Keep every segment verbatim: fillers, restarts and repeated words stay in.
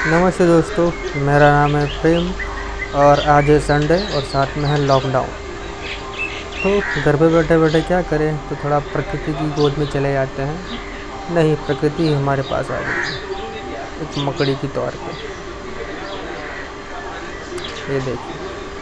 नमस्ते दोस्तों, मेरा नाम है प्रेम और आज है संडे और साथ में है लॉकडाउन। तो घर पे बैठे बैठे क्या करें, तो थोड़ा प्रकृति की गोद में चले जाते हैं। नहीं, प्रकृति हमारे पास आ गई है एक मकड़ी की तौर पे। ये देखिए,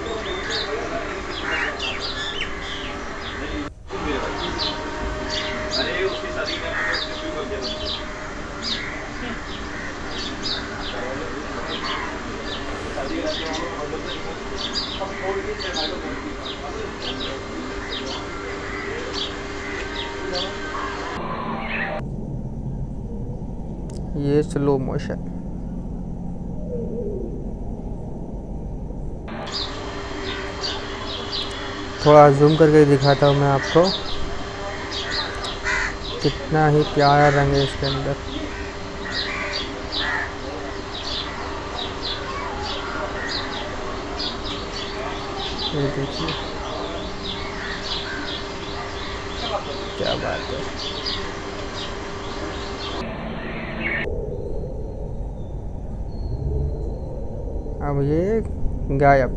ये स्लो मोशन। थोड़ा जूम करके दिखाता हूँ मैं आपको, कितना ही प्यारा रंग है इसके अंदर। ये देखिए, क्या बात है। अब ये गायब।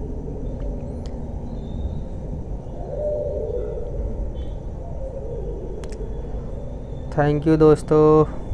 थैंक यू दोस्तों।